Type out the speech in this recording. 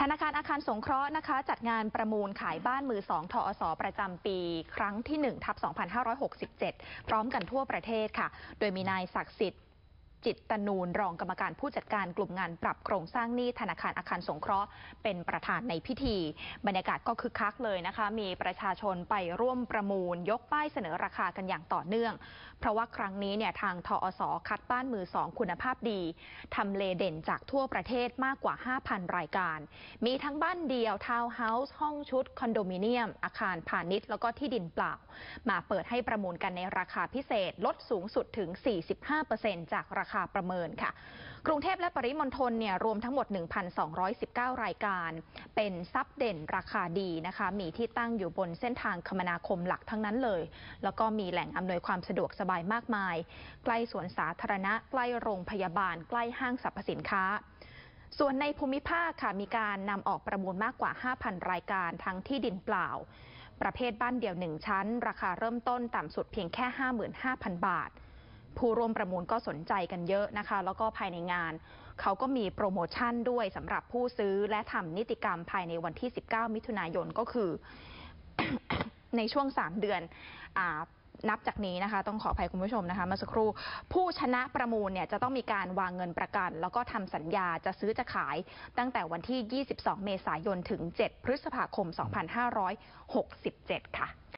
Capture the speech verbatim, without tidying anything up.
ธนาคารอาคารสงเคราะห์นะคะจัดงานประมูลขายบ้านมือสองทอสประจำปีครั้งที่หนึ่งทับสองพันห้าร้อยหกสิบเจ็ดพร้อมกันทั่วประเทศค่ะโดยมีนายศักดิ์สิทธิ์จิตตนูนรองกรรมการผู้จัดการกลุ่มงานปรับโครงสร้างหนี้ธนาคารอาคารสงเคราะห์เป็นประธานในพิธีบรรยากาศก็คึกคักเลยนะคะมีประชาชนไปร่วมประมูลยกป้ายเสนอราคากันอย่างต่อเนื่องเพราะว่าครั้งนี้เนี่ยทางทอสคัดบ้านมือสองคุณภาพดีทำเลเด่นจากทั่วประเทศมากกว่า ห้าพัน รายการมีทั้งบ้านเดียวทาวน์เฮาส์ห้องชุดคอนโดมิเนียมอาคารพาณิชย์แล้วก็ที่ดินเปล่ามาเปิดให้ประมูลกันในราคาพิเศษลดสูงสุดถึง สี่สิบห้าเปอร์เซ็นต์ จากราคาประเมินค่ะกรุงเทพและปริมณฑลเนี่ยรวมทั้งหมด หนึ่งพันสองร้อยสิบเก้า รายการเป็นทรัพย์เด่นราคาดีนะคะมีที่ตั้งอยู่บนเส้นทางคมนาคมหลักทั้งนั้นเลยแล้วก็มีแหล่งอำนวยความสะดวกสบายมากมายใกล้สวนสาธารณะใกล้โรงพยาบาลใกล้ห้างสรรพสินค้าส่วนในภูมิภาคค่ะมีการนำออกประมูลมากกว่า ห้าพัน รายการทั้งที่ดินเปล่าประเภทบ้านเดี่ยวหนึ่งชั้นราคาเริ่มต้นต่ำสุดเพียงแค่ ห้าหมื่นห้าพัน บาทผู้ร่วมประมูลก็สนใจกันเยอะนะคะแล้วก็ภายในงานเขาก็มีโปรโมชั่นด้วยสำหรับผู้ซื้อและทำนิติกรรมภายในวันที่สิบเก้ามิถุนายนก็คือ ในช่วงสามเดือนอ่านับจากนี้นะคะต้องขออภัยคุณผู้ชมนะคะเมื่อสักครู่ผู้ชนะประมูลเนี่ยจะต้องมีการวางเงินประกันแล้วก็ทำสัญญาจะซื้อจะขายตั้งแต่วันที่ยี่สิบสองเมษายนถึงเจ็ดพฤษภาคมสองพันห้าร้อยหกสิบเจ็ดค่ะ